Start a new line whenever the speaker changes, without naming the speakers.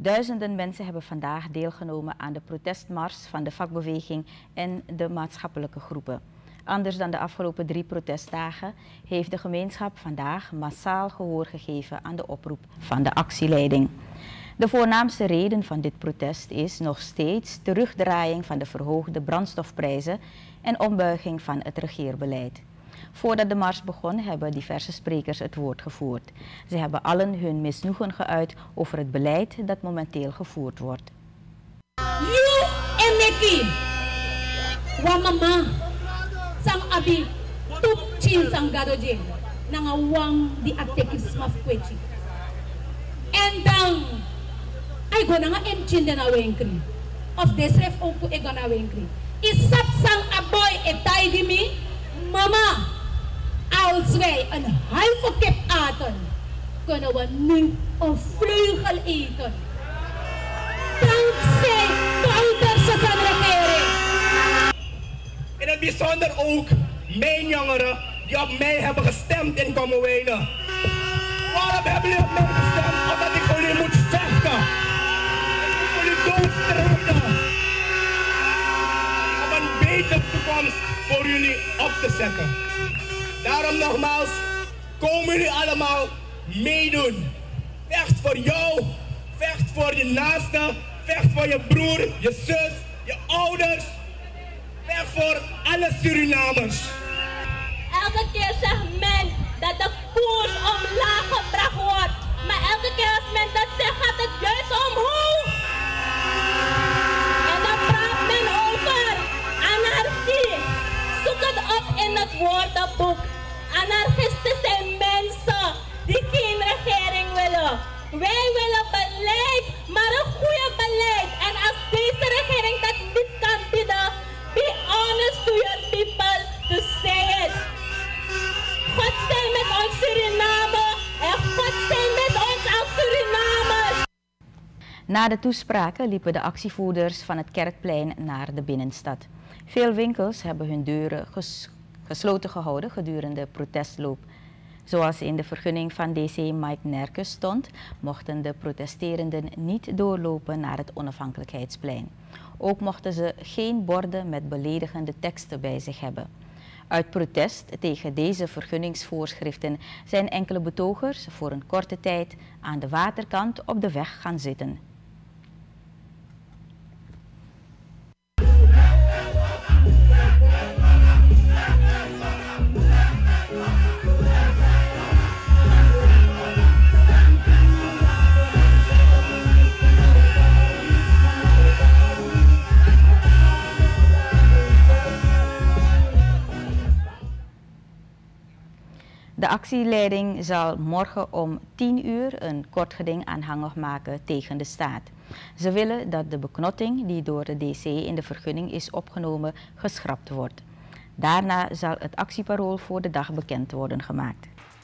Duizenden mensen hebben vandaag deelgenomen aan de protestmars van de vakbeweging en de maatschappelijke groepen. Anders dan de afgelopen 3 protestdagen heeft de gemeenschap vandaag massaal gehoor gegeven aan de oproep van de actieleiding. De voornaamste reden van dit protest is nog steeds terugdraaiing van de verhoogde brandstofprijzen en ombuiging van het regeerbeleid. Voordat de mars begon hebben diverse sprekers het woord gevoerd. Ze hebben allen hun misnoegen geuit over het beleid dat momenteel gevoerd wordt.
You en Neki, wa mama, sang abi, tup chin sang gadoje, nanga wang di atekis mafkwechi. En dan, ay gona nga enchin den na wenkri, of desref oku e gona wenkri. Isap sang aboy e taigimi, mama. Als wij een huivelkip aten, kunnen we nu een vleugel eten. Dankzij Bouterse zijn regering.
In het bijzonder ook mijn jongeren die op mij hebben gestemd in Kommerwijnen. Waarom hebben jullie op mij gestemd? Omdat ik voor jullie moet vechten. Ik moet voor jullie doodstrijden. Om een betere toekomst voor jullie op te zetten. Daarom nogmaals, komen jullie allemaal meedoen. Vecht voor jou, vecht voor je naaste, vecht voor je broer, je zus, je ouders. Vecht voor alle Surinamers.
Elke keer zegt men dat de koers omlaag gebracht wordt. Maar elke keer als men dat zegt, gaat het juist omhoog. En dan praat men over anarchie. Zoek het op in het woordenboek. Anarchisten zijn mensen die geen regering willen. Wij willen beleid, maar een goede beleid. En als deze regering dat niet kan bieden, be honest to your people to say it. God zij met ons Suriname en God zij met ons als Surinamers.
Na de toespraken liepen de actievoerders van het Kerkplein naar de binnenstad. Veel winkels hebben hun deuren gesloten gehouden gedurende de protestloop. Zoals in de vergunning van DC Mike Nerkes stond, mochten de protesterenden niet doorlopen naar het Onafhankelijkheidsplein. Ook mochten ze geen borden met beledigende teksten bij zich hebben. Uit protest tegen deze vergunningsvoorschriften zijn enkele betogers voor een korte tijd aan de waterkant op de weg gaan zitten. De actieleiding zal morgen om 10 uur een kort geding aanhangig maken tegen de staat. Ze willen dat de beknotting die door de DC in de vergunning is opgenomen geschrapt wordt. Daarna zal het actieparool voor de dag bekend worden gemaakt.